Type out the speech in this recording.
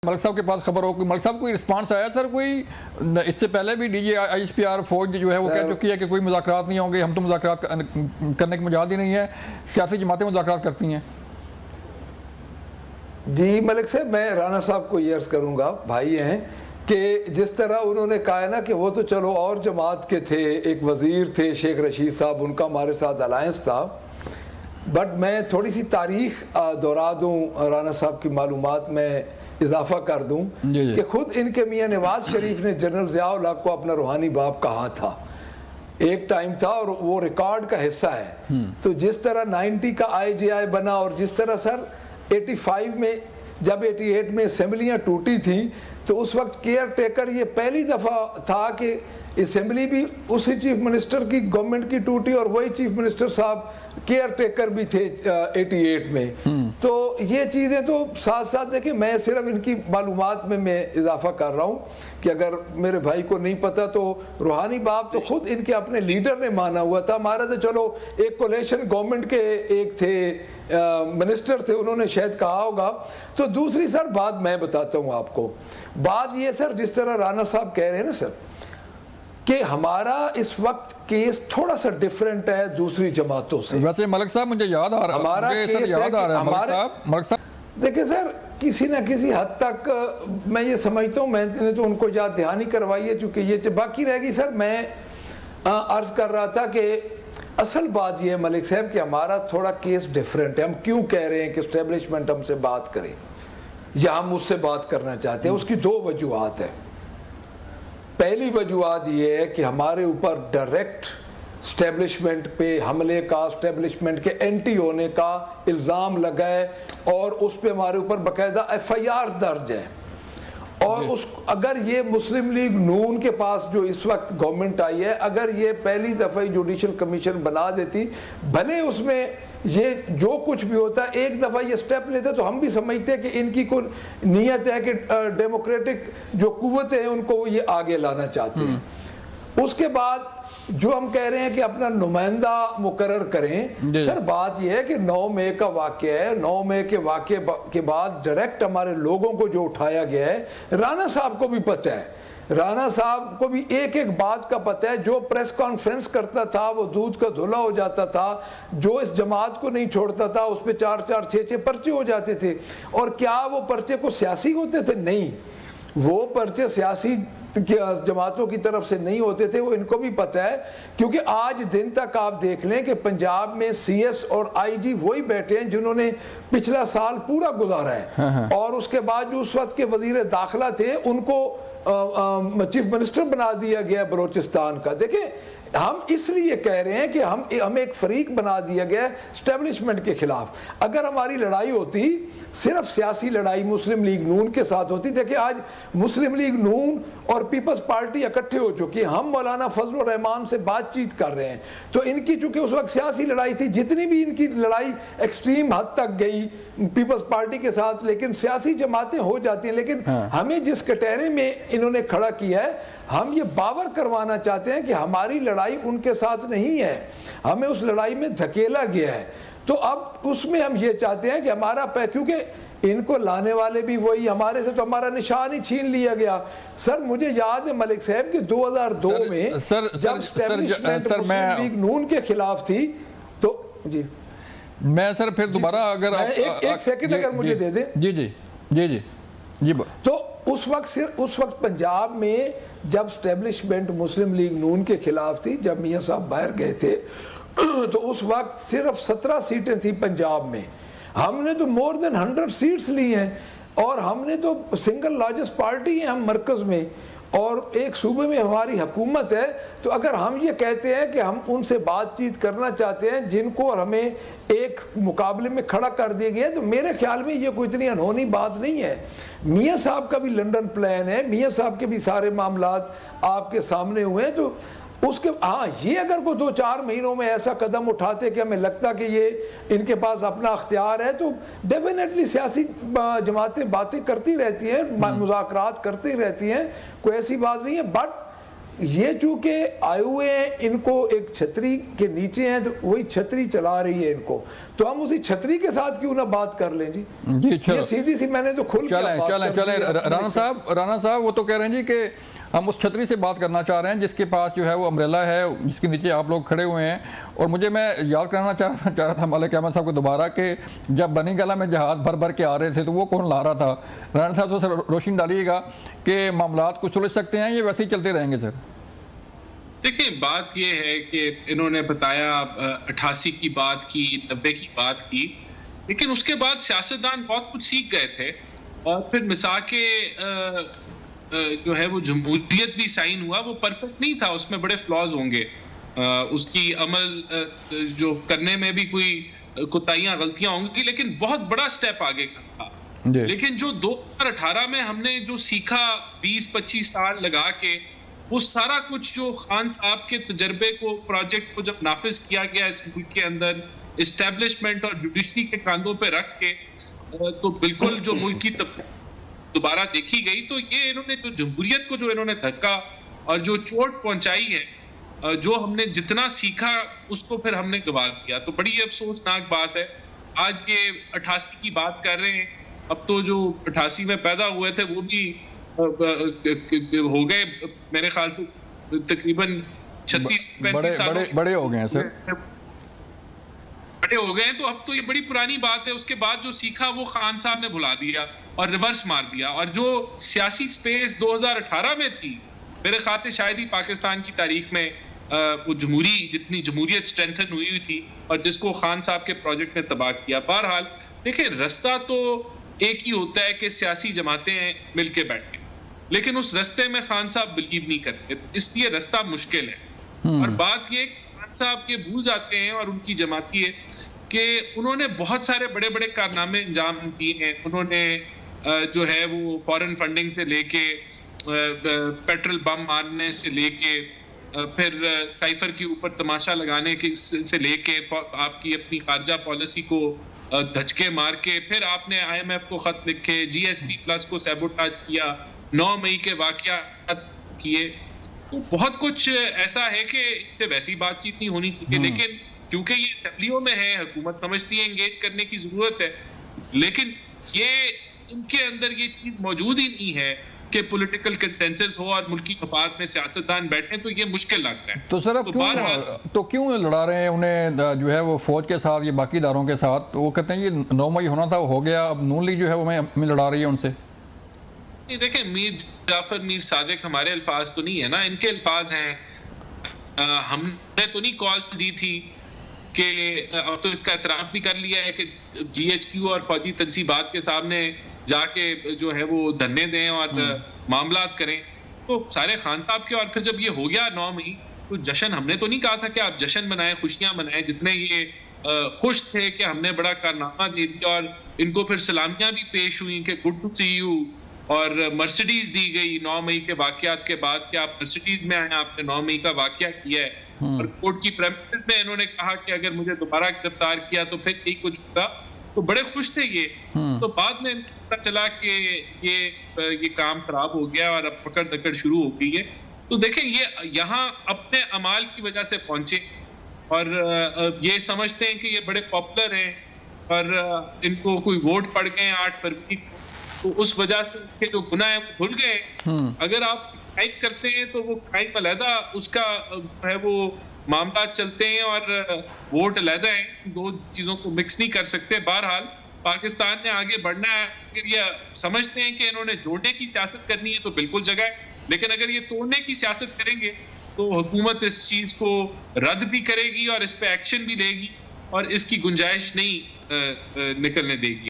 मलिक साहब के पास खबर हो, मलिक साहब कोई रिस्पांस आया सर? कोई इससे पहले भी DGISPR फौज जो है वो कह चुकी है कि कोई मुज़ाकरात नहीं होंगे, हम तो मुज़ाकरात करने की मजाल ही नहीं है, सियासी जमातें मुज़ाकरात करती हैं। जी मलिक साहब, मैं राना साहब को ये अर्ज़ करूँगा, भाई हैं, कि जिस तरह उन्होंने कहा है ना कि वो तो चलो और जमात के थे, एक वज़ीर थे शेख रशीद साहब, उनका हमारे साथ अलायंस था, बट मैं थोड़ी सी तारीख दोहरा दूँ, राना साहब की मालूमात में इजाफा कर दूँ कि खुद इनके मियाँ नवाज शरीफ ने जनरल ज़िया-उल हक को अपना रूहानी बाप कहा था, एक टाइम था, और वो रिकॉर्ड का हिस्सा है। तो जिस तरह 90 का IGI बना, और जिस तरह सर 85 में जब 88 में असेंबलियाँ टूटी थी, तो उस वक्त केयर टेकर ये पहली दफ़ा था कि असेंबली भी उसी चीफ मिनिस्टर की गवर्नमेंट की टूटी, और वही चीफ मिनिस्टर साहब केयर टेकर भी थे 88 में। तो ये चीज़ें तो साथ साथ देखिए, मैं सिर्फ इनकी मालूमात में मैं इजाफा कर रहा हूँ कि अगर मेरे भाई को नहीं पता तो रूहानी बाप तो खुद इनके अपने लीडर ने माना हुआ था। हमारा तो चलो एक कोलेशन गवर्नमेंट के एक थे मिनिस्टर थे, उन्होंने शायद कहा होगा। तो दूसरी सर बात मैं बताता हूँ आपको, बात ये सर, जिस तरह राना साहब कह रहे हैं ना सर कि हमारा इस वक्त केस थोड़ा सा डिफरेंट है दूसरी जमातों से। वैसे मलिक साहब मुझे याद आ रहा है, हमारा केस याद आ रहा है मलिक साहब देखिए सर, किसी ना किसी हद तक मैं ये समझता हूँ, मैंने तो उनको याद दहानी करवाई है, चूंकि ये बाकी रहेगी सर। मैं अर्ज कर रहा था कि असल बात ये है मलिक साहब कि हमारा थोड़ा केस डिफरेंट है। हम क्यों कह रहे हैं कि एस्टेब्लिशमेंट हमसे बात करे या हम उससे बात करना चाहते हैं, उसकी दो वजूहत है। पहली वजूहत ये है कि हमारे ऊपर डायरेक्ट स्टैब्लिशमेंट पे हमले का, स्टैब्लिशमेंट के एंटी होने का इल्ज़ाम लगा है, और उस पे हमारे ऊपर बाकायदा FIR दर्ज है। और उस अगर ये मुस्लिम लीग नून के पास जो इस वक्त गवर्नमेंट आई है, अगर ये पहली दफ़ा जुडिशल कमीशन बना देती, भले उसमें ये जो कुछ भी होता है एक दफ़ा ये स्टेप लेते, तो हम भी समझते हैं कि इनकी कोई नीयत है कि डेमोक्रेटिक जो कुव्वतें हैं उनको ये आगे लाना चाहते हैं। उसके बाद जो हम कह रहे हैं कि अपना नुमाइंदा मुकर्रर करें, सर बात यह है कि 9 मई का वाक़या है। 9 मई के वाक़े के बाद डायरेक्ट हमारे लोगों को जो उठाया गया है, राना साहब को भी पता है, राना साहब को भी एक एक बात का पता है। जो प्रेस कॉन्फ्रेंस करता था वो दूध का धुला हो जाता था, जो इस जमात को नहीं छोड़ता था उस पर 4-4, 6-6 पर्चे हो जाते थे। और क्या वो पर्चे को सियासी होते थे? नहीं, वो पर्चे सियासी जमातों की तरफ से नहीं होते थे, वो इनको भी पता है। क्योंकि आज दिन तक आप देख लें कि पंजाब में CS और IG वही बैठे हैं जिन्होंने पिछला साल पूरा गुजारा है। और उसके बाद जो उस वक्त के वजीर दाखिला थे उनको चीफ मिनिस्टर बना दिया गया बलोचिस्तान का। देखिए, हम इसलिए कह रहे हैं कि हमें एक फरीक बना दिया गया स्टैब्लिशमेंट के खिलाफ। अगर हमारी लड़ाई होती सिर्फ सियासी लड़ाई मुस्लिम लीग नून के साथ होती, देखिए आज मुस्लिम लीग नून और पीपल्स पार्टी इकट्ठे हो चुकी है, हम मौलाना फजल रहमान से बातचीत कर रहे हैं। तो इनकी चूंकि उस वक्त सियासी लड़ाई थी, जितनी भी इनकी लड़ाई एक्सट्रीम हद तक गई पीपल्स पार्टी के साथ, लेकिन सियासी जमातें हो जाती हैं। लेकिन हमें जिस कटहरे में इन्होंने खड़ा किया है, हम ये बावर करवाना चाहते हैं कि हमारी लड़ाई उनके साथ नहीं है, हमें उस लड़ाई में धकेला गया है। तो अब उसमें हम ये चाहते हैं कि हमारा, क्योंकि इनको लाने वाले भी वही, हमारे से तो हमारा निशान ही छीन लिया गया। सर मुझे याद है मलिक साहब कि 2002 में जब मुस्लिम लीग नून के खिलाफ थी, तो जी मैं सर फिर दोबारा अगर एक सेकंड अगर मुझे दे दे। जी जी जी जी जी। तो उस वक्त पंजाब में जब स्टैब्लिशमेंट मुस्लिम लीग नून के खिलाफ थी, जब मियां साहब बाहर गए थे, तो उस वक्त सिर्फ 17 सीटें थी पंजाब में। हमने तो मोर देन 100 सीट्स ली हैं, और हमने तो सिंगल लार्जेस्ट पार्टी है हम मरकज में, और एक सूबे में हमारी हुकूमत है। तो अगर हम ये कहते हैं कि हम उनसे बातचीत करना चाहते हैं जिनको और हमें एक मुकाबले में खड़ा कर दिया गया, तो मेरे ख्याल में ये कोई इतनी अनहोनी बात नहीं है। मियां साहब का भी लंदन प्लान है, मियां साहब के भी सारे मामलात आपके सामने हुए हैं। तो उसके ये अगर कोई 2-4 महीनों में ऐसा कदम उठाते कि हमें लगता कि ये इनके पास अपना अख्तियार है, तो डेफिनेटली सियासी जमातें बातें करती रहती हैं, मुज़ाकरात करती रहती हैं, कोई ऐसी बात नहीं है। बट ये चूंकि आए हुए हैं, इनको एक छतरी के नीचे हैं, तो वही छतरी चला रही है इनको, तो हम उसी छतरी के साथ क्यों ना बात कर लें जी। ये सीधी सी मैंने तो खुल चलें राना साहब वो तो कह रहे हैं जी कि हम उस छतरी से बात करना चाह रहे हैं जिसके पास जो है वो अम्ब्रेला है, जिसके नीचे आप लोग खड़े हुए हैं। और मुझे मैं याद कराना चाह रहा था मलिक अहमद साहब को दोबारा कि जब बनी गला में जहाज़ भर भर के आ रहे थे तो वो कौन ला रहा था। राना साहब तो सर रोशनी डालिएगा कि मामलात को सुलझ सकते हैं, ये वैसे ही चलते रहेंगे सर? देखिए, बात ये है कि इन्होंने बताया 88 की बात की, 90 की बात की, लेकिन उसके बाद सियासतदान बहुत कुछ सीख गए थे और फिर मिसाक के जो है वो जमहूरियत भी साइन हुआ, वो परफेक्ट नहीं था, उसमें बड़े फ्लॉज होंगे, उसकी अमल जो करने में भी कोई कोताहियां गलतियां होंगी, लेकिन बहुत बड़ा स्टेप आगे का था। लेकिन जो 2018 में हमने जो सीखा 20-25 साल लगा के, वो सारा कुछ जो खान साहब के तजर्बे को, प्रोजेक्ट को जब नाफिज किया गया इस मुल्क के अंदर इस्टेब्लिशमेंट और जुडिशरी के कांधों पे रख के, तो बिल्कुल जो मुल्क की दोबारा देखी गई। तो ये इन्होंने जो जमहूरियत को जो इन्होंने धक्का और जो चोट पहुंचाई है, जो हमने जितना सीखा उसको फिर हमने गवा दिया, तो बड़ी अफसोसनाक बात है। आज ये 88 की बात कर रहे हैं, अब तो जो 88 में पैदा हुए थे वो भी हो गए मेरे ख्याल से तकरीबन 36-35 साल बड़े हो गए हैं सर, बड़े हो गए हैं। तो अब तो ये बड़ी पुरानी बात है। उसके बाद जो सीखा वो खान साहब ने भुला दिया और रिवर्स मार दिया, और जो सियासी स्पेस 2018 में थी, मेरे ख्याल से शायद ही पाकिस्तान की तारीख में वो जितनी जमहूरियत स्ट्रेंथन हुई थी और जिसको खान साहब के प्रोजेक्ट ने तबाह किया। बहरहाल देखिए, रास्ता तो एक ही होता है कि सियासी जमातें मिलके बैठे, लेकिन उस रास्ते में खान साहब बिलीव नहीं करते, इसलिए रास्ता मुश्किल है। और बात ये खान साहब के भूल जाते हैं और उनकी जमाती है कि उन्होंने बहुत सारे बड़े बड़े कारनामे अंजाम दिए हैं। उन्होंने जो है वो फॉरेन फंडिंग से लेके पेट्रोल बम मारने से लेके फिर साइफर के ऊपर तमाशा लगाने के से लेके आपकी अपनी खारजा पॉलिसी को धचके मार के, फिर आपने IMF को खत लिखे, GSP प्लस को सैबोटाज किया, 9 मई के वाकयात किए। तो बहुत कुछ ऐसा है कि इससे वैसी बातचीत नहीं होनी चाहिए, लेकिन क्योंकि ये असेंबलियों में है, हुकूमत समझती है एंगेज करने की जरूरत है, लेकिन ये इनके अंदर ये चीज मौजूद ही नहीं है कि पॉलिटिकल कंसेंसस हो और मुल्की मफाद में सियासतदान बैठे, तो ये मुश्किल लगता है। तो सर अब क्यों लड़ा रहे हैं उन्हें जो है वो फौज के साथ, ये बाकी इदारों के साथ? वो कहते हैं ये 9 मई होना था, वो हो गया, अब नून लीग जो है वो हमें लड़ा रही है उनसे। देखें, मीर जाफर मीर सादिक हमारे अल्फाज तो नहीं है ना, इनके अल्फाज हैं। हमने तो नहीं कॉल दी थी कि अब तो इसका एतराफ़ भी कर लिया है कि GHQ और फौजी तंसीबात के सामने जाके जो है वो धरने दें और मामलात करें, तो सारे खान साहब के। और फिर जब ये हो गया 9 मई, तो जश्न हमने तो नहीं कहा था कि आप जश्न मनाएं, खुशियां मनाएं। जितने ये खुश थे कि हमने बड़ा कारनामा दे दिया, और इनको फिर सलामियां भी पेश हुई कि गुड टू सी यू, और मर्सिडीज दी गई 9 मई के वाकयात के बाद कि आप मर्सिडीज में आए, आपने 9 मई का वाकया किया है। और कोर्ट की प्रेमिसेस में इन्होंने कहा कि अगर मुझे दोबारा गिरफ्तार किया तो फिर यही कुछ होगा। तो बड़े खुश थे ये। तो बाद में पता चला कि ये काम खराब हो गया और अब पकड़ दकड़ शुरू हो गई है। तो देखें, ये यहाँ अपने अमाल की वजह से पहुंचे और ये समझते हैं कि ये बड़े पॉपुलर हैं और इनको कोई वोट पड़ गए 8 फरवरी को, तो उस वजह से उनके जो गुनाह है वो भूल गए। अगर आप क्राइम करते हैं तो वो क्राइम अलहदा, उसका है वो मामला चलते हैं, और वोट अलहदा है, दो चीजों को मिक्स नहीं कर सकते। बहरहाल पाकिस्तान ने आगे बढ़ना है। अगर ये समझते हैं कि इन्होंने जोड़ने की सियासत करनी है तो बिल्कुल जगह है, लेकिन अगर ये तोड़ने की सियासत करेंगे तो हुकूमत इस चीज को रद्द भी करेगी और इस पे एक्शन भी लेगी और इसकी गुंजाइश नहीं निकलने देगी।